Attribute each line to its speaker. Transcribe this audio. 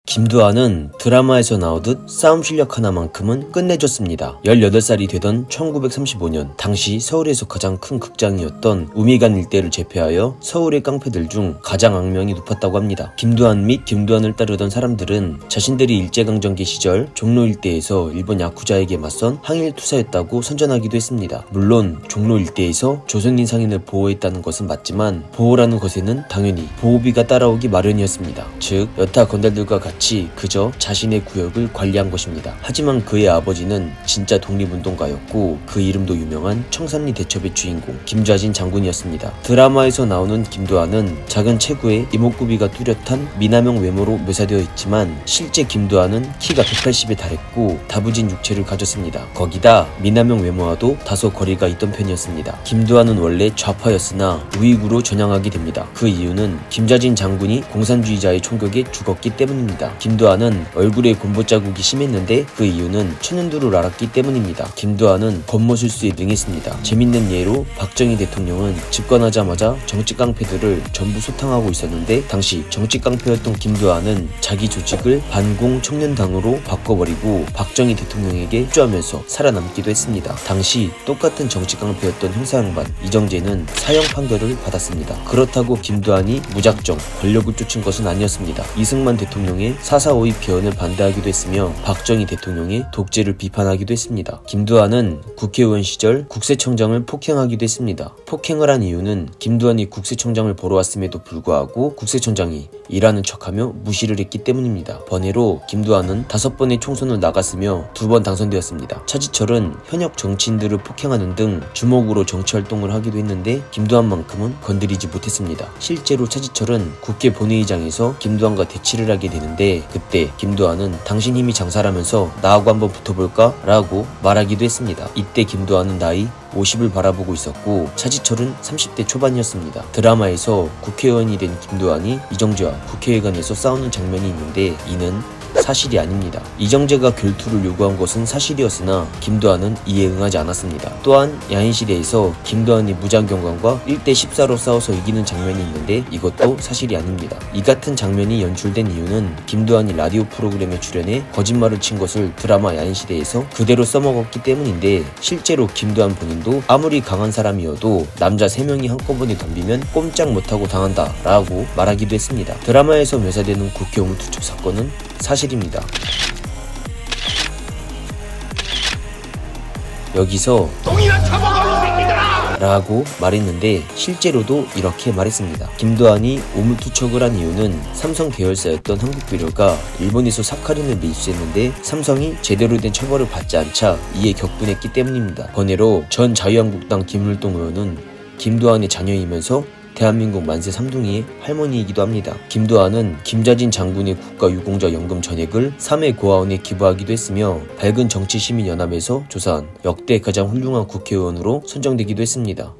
Speaker 1: 김두한은 드라마에서 나오듯 싸움 실력 하나만큼은 끝내줬습니다. 18살이 되던 1935년 당시 서울에서 가장 큰 극장이었던 우미관 일대를 제패하여 서울의 깡패들 중 가장 악명이 높았다고 합니다. 김두한 및 김두한을 따르던 사람들은 자신들이 일제강점기 시절 종로 일대에서 일본 야쿠자에게 맞선 항일투사였다고 선전하기도 했습니다. 물론 종로 일대에서 조선인 상인을 보호했다는 것은 맞지만 보호라는 것에는 당연히 보호비가 따라오기 마련이었습니다. 즉 여타 건달들과 같이 그저 자신의 구역을 관리한 것입니다. 하지만 그의 아버지는 진짜 독립운동가였고 그 이름도 유명한 청산리 대첩의 주인공 김좌진 장군이었습니다. 드라마에서 나오는 김두한은 작은 체구에 이목구비가 뚜렷한 미남형 외모로 묘사되어 있지만 실제 김두한은 키가 180에 달했고 다부진 육체를 가졌습니다. 거기다 미남형 외모와도 다소 거리가 있던 편이었습니다. 김두한은 원래 좌파였으나 우익으로 전향하게 됩니다. 그 이유는 김좌진 장군이 공산주의자의 총격에 죽었기 때문입니다. 김두한은 얼굴에 곰보 자국이 심했는데 그 이유는 천연두를 앓았기 때문입니다. 김두한은 겉모술수에 능했습니다. 재밌는 예로 박정희 대통령은 집권하자마자 정치 깡패들을 전부 소탕하고 있었는데 당시 정치 깡패였던 김두한은 자기 조직을 반공 청년당으로 바꿔버리고 박정희 대통령에게 협조하면서 살아남기도 했습니다. 당시 똑같은 정치 깡패였던 형사양반 이정재는 사형 판결을 받았습니다. 그렇다고 김두한이 무작정 권력을 쫓은 것은 아니었습니다. 이승만 대통령의 4.4.5.2 개헌을 반대하기도 했으며 박정희 대통령의 독재를 비판하기도 했습니다. 김두한은 국회의원 시절 국세청장을 폭행하기도 했습니다. 폭행을 한 이유는 김두한이 국세청장을 보러 왔음에도 불구하고 국세청장이 일하는 척하며 무시를 했기 때문입니다. 번외로 김두한은 5번의 총선을 나갔으며 2번 당선되었습니다. 차지철은 현역 정치인들을 폭행하는 등 주먹으로 정치활동을 하기도 했는데 김두한만큼은 건드리지 못했습니다. 실제로 차지철은 국회 본회의장에서 김두한과 대치를 하게 되는데 그때 김두한은 당신 힘이 장사라면서 나하고 한번 붙어볼까? 라고 말하기도 했습니다. 이때 김두한은 나이 50을 바라보고 있었고 차지철은 30대 초반이었습니다. 드라마에서 국회의원이 된 김두한이 이정재와 국회의관에서 싸우는 장면이 있는데 이는 사실이 아닙니다. 이정재가 결투를 요구한 것은 사실이었으나 김두한은 이에 응하지 않았습니다. 또한 야인시대에서 김두한이 무장경관과 1대14로 싸워서 이기는 장면이 있는데 이것도 사실이 아닙니다. 이 같은 장면이 연출된 이유는 김두한이 라디오 프로그램에 출연해 거짓말을 친 것을 드라마 야인시대에서 그대로 써먹었기 때문인데 실제로 김두한 본인도 아무리 강한 사람이어도 남자 3명이 한꺼번에 덤비면 꼼짝 못하고 당한다 라고 말하기도 했습니다. 드라마에서 묘사되는 국회 오물투척 사건은 사실입니다. 여기서 라고 말했는데 실제로도 이렇게 말했습니다. 김두한이 오물투척을 한 이유는 삼성 계열사였던 한국비료가 일본에서 사카린을 밀수했는데 삼성이 제대로 된 처벌을 받지 않자 이에 격분했기 때문입니다. 번외로 전 자유한국당 김율동 의원은 김두한의 자녀이면서 대한민국 만세 3둥이의 할머니이기도 합니다. 김두한은 김좌진 장군의 국가유공자 연금 전액을 3회 고아원에 기부하기도 했으며 밝은 정치시민연합에서 조사한 역대 가장 훌륭한 국회의원으로 선정되기도 했습니다.